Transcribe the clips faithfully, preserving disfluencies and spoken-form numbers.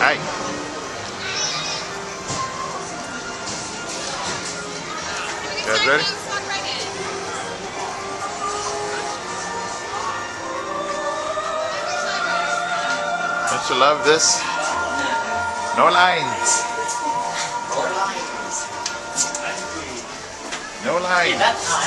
Hi. You guys ready? Don't you love this? No lines. No lines.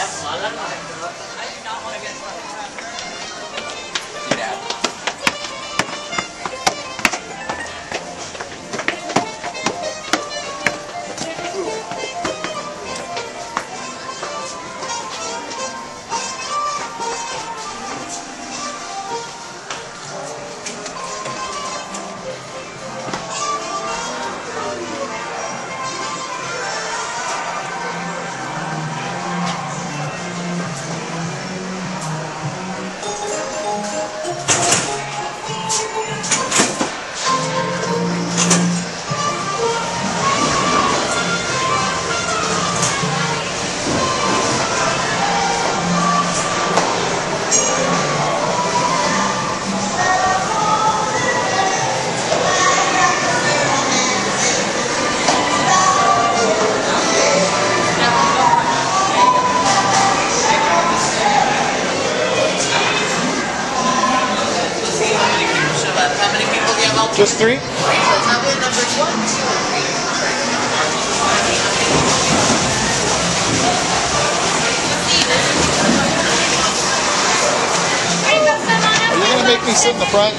Just three? So tell me numbers one, two, and three. Are you going to make me sit in the front?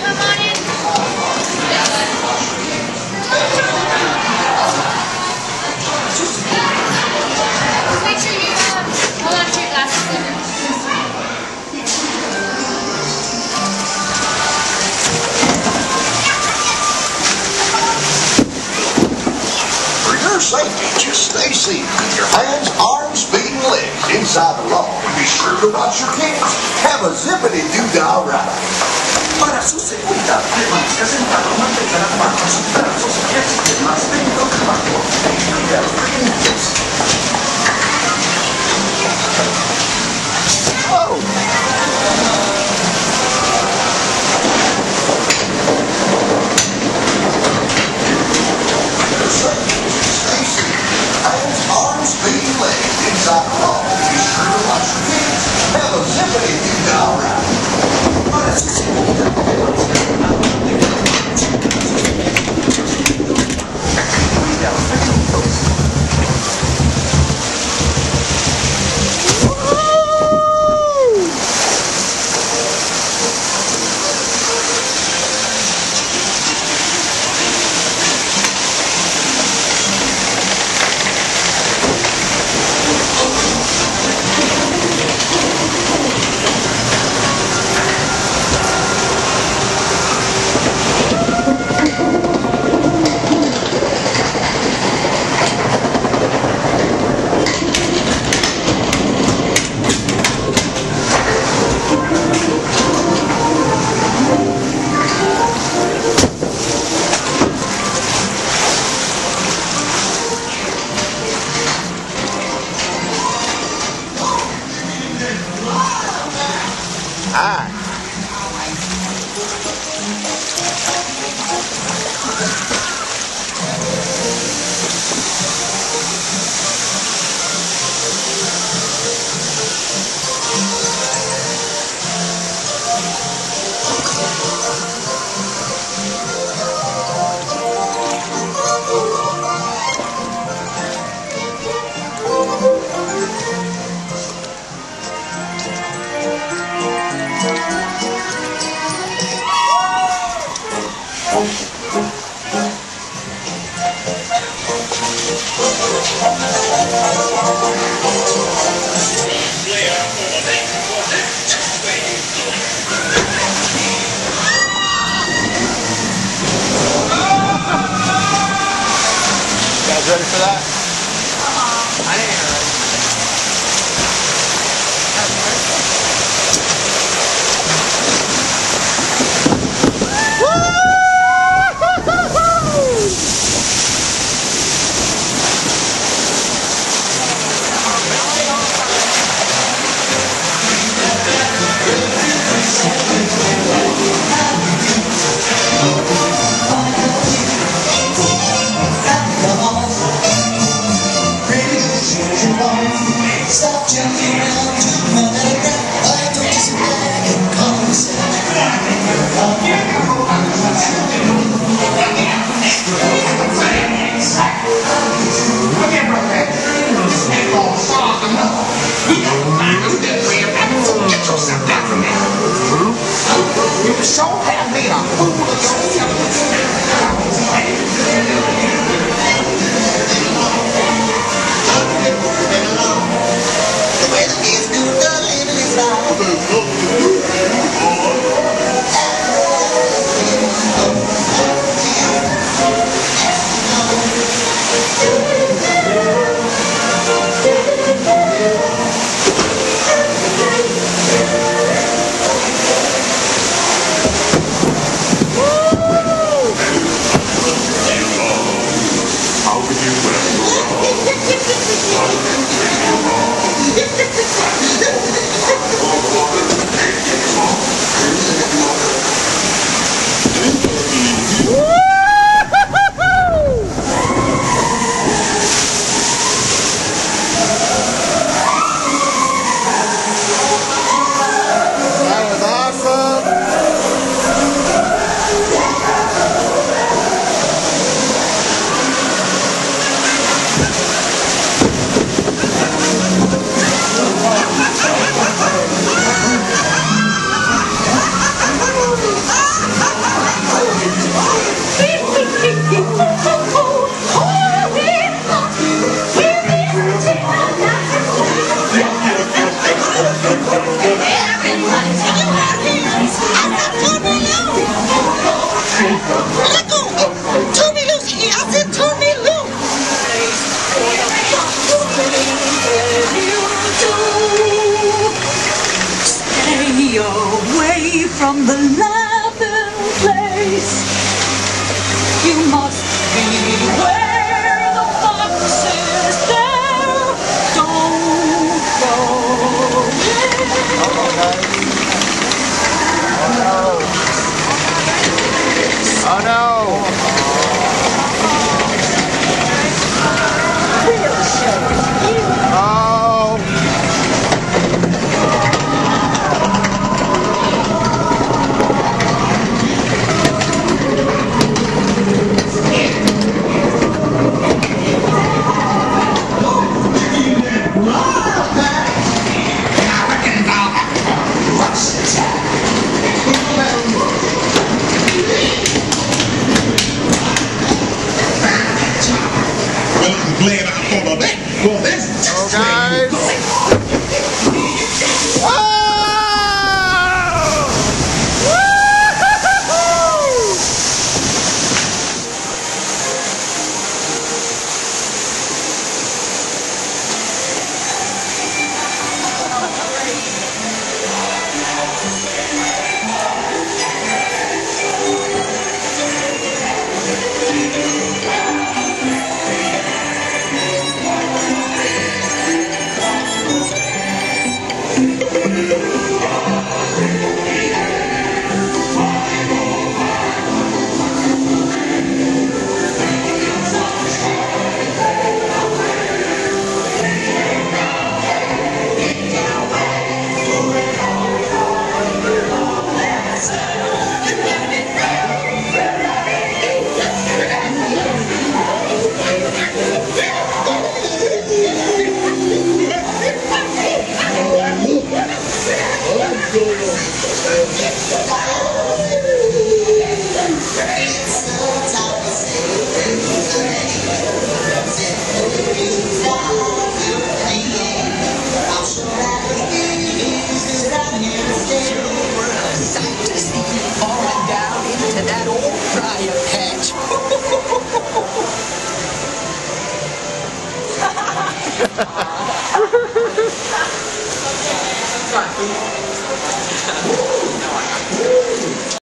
Make sure you uh, hold on to your glasses. Safety, just stay seated. Keep your hands, arms, feet, and legs inside the lawn. Be sure to watch your kids. Have a zippity-doo-dah ride. Para su seguridad, permanezca sentado, mantenga las manos en los brazos y el más lento trabajo. Arms, feet, and legs inside the lawn. Be sure to watch your kids. Have a zippity-doo-dah ride. Para su seguridad, Hi. Ready for that? I didn't hear it. from the laughing place. You must be where the fox is there. Don't go Oh no! Oh! Glad I thought of that. Well, that's just Oh, guys! Sight to see falling down into that old briar patch.